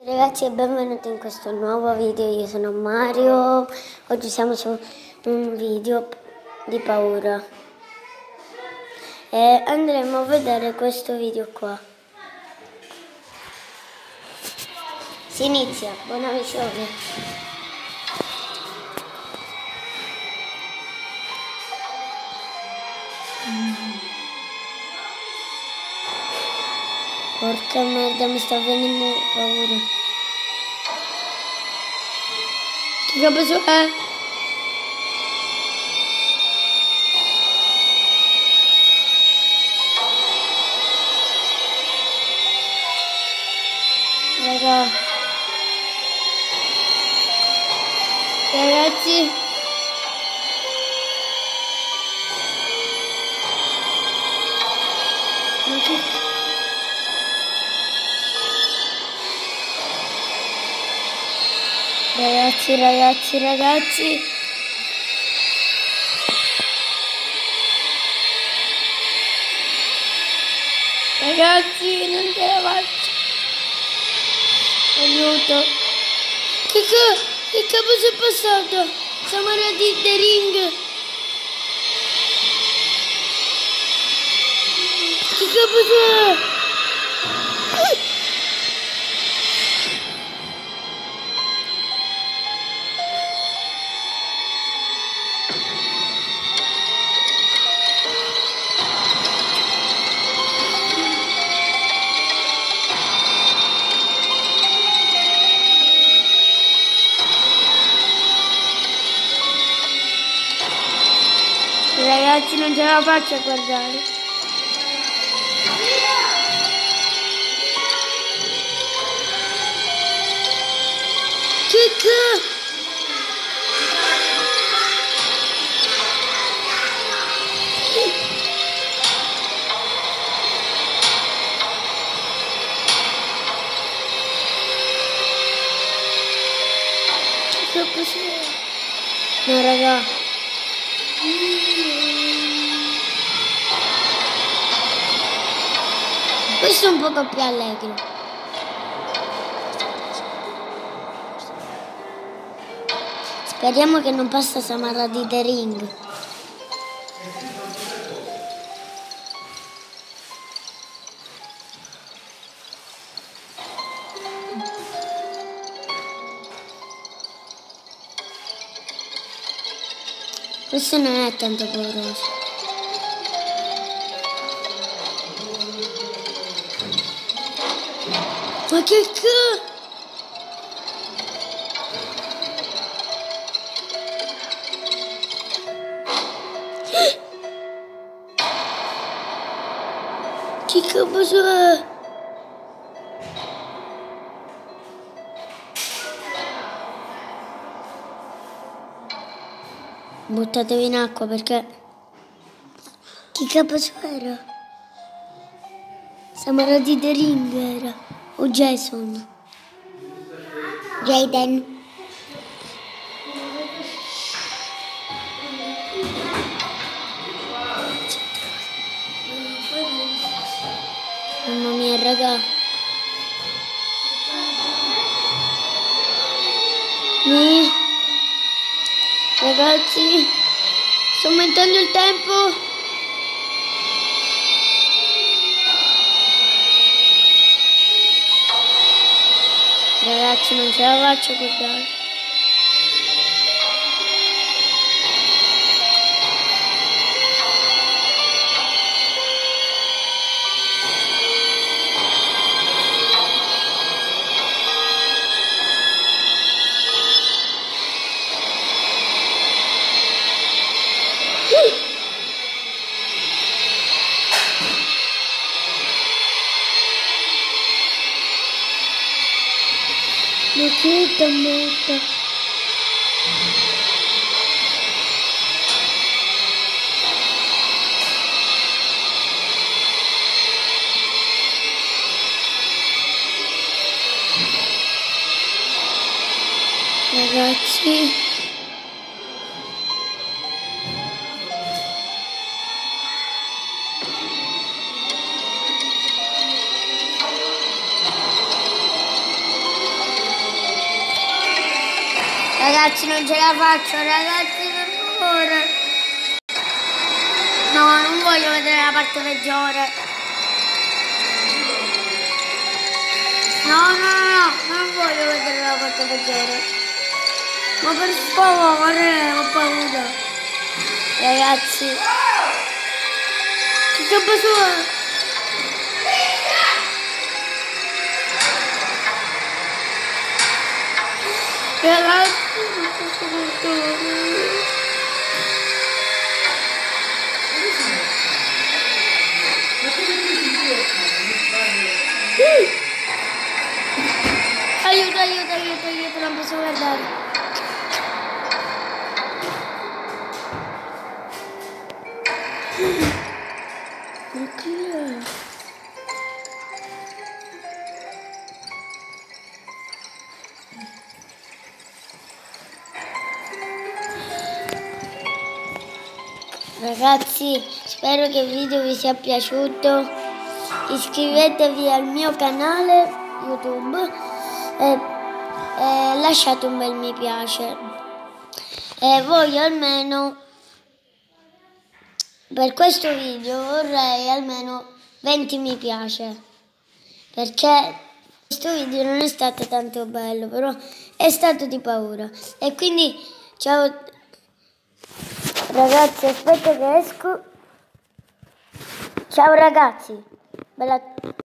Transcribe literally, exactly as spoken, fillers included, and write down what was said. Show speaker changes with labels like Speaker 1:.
Speaker 1: Ragazzi, e benvenuti in questo nuovo video. Io sono Mario. Oggi siamo su un video di paura e andremo a vedere questo video qua. Si inizia, buona visione. Porca merda, mi sta venendo paura. Che cosa è? Raga. Ragazzi. Ma che... Ragazzi, ragazzi, ragazzi. Ragazzi, non ce la faccio. Aiuto. Che cosa? Che cosa è passato? Siamo arrivati in The Ring. Che cosa è? Ragazzi, non ce la faccio a guardare. Che ca... Che cos'è? No, raga. Questo è un poco più allegro. Speriamo che non passa Samara di The Ring. Questo non è tanto pauroso. Ma che c... Che cazzo è? Buttatevi in acqua perché... Che cazzo era? Samara di The Ring era. O Jason. Jaden. Mamma mia, raga. Mi... Ragazzi, sto aumentando il tempo. Ragazzi, non ce la faccio a guardare. Ma che tammetta. Ragazzi. Ragazzi, non ce la faccio, ragazzi, per favore. No, non voglio vedere la parte peggiore. No, no, no, no, non voglio vedere la parte peggiore. Ma per favore, ho paura. Ragazzi. Che sta passando? Ragazzi, non posso controllare. Aiuto, aiuto, aiuto, aiuto, non posso guardare. Perché? Ragazzi, spero che il video vi sia piaciuto. Iscrivetevi al mio canale YouTube e, e lasciate un bel mi piace. E voglio almeno, per questo video vorrei almeno venti mi piace, perché questo video non è stato tanto bello, però è stato di paura. E quindi ciao ragazzi, aspetta che esco. Ciao ragazzi. Bella